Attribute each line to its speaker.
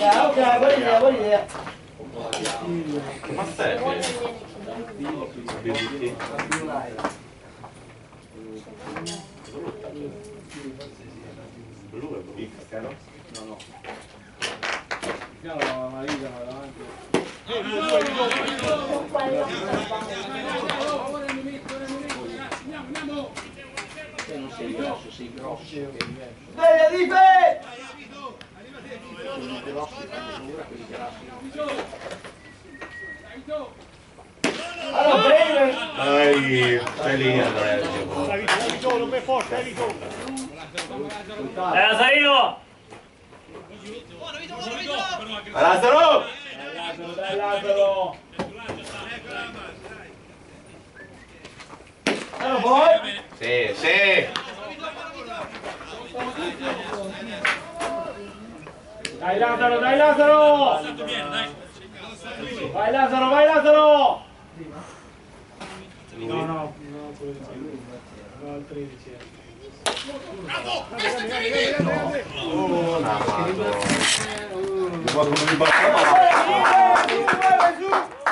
Speaker 1: ok, buona idea.
Speaker 2: Ma serve? Blu è picca, no?
Speaker 3: No. Piano la Marina davanti. Non sei grosso, sei grosso.
Speaker 1: Bene, Dipe!
Speaker 3: Sono grossi, fanno paura quelli grassi.
Speaker 1: Allora, bene!
Speaker 2: Dai, stai lì Andrea.
Speaker 4: Dai, non mi forza, dai,
Speaker 5: Lazarino!
Speaker 2: Lazzaro!
Speaker 3: Dai Lazzaro!
Speaker 1: Allora, poi!
Speaker 2: Sì, sì!
Speaker 3: Dai Lazzaro, dai Lazzaro! Vai Lazzaro, vai Lazzaro! No, al 13.
Speaker 2: Oh, la madonna! Mi fa come mi batte la mano.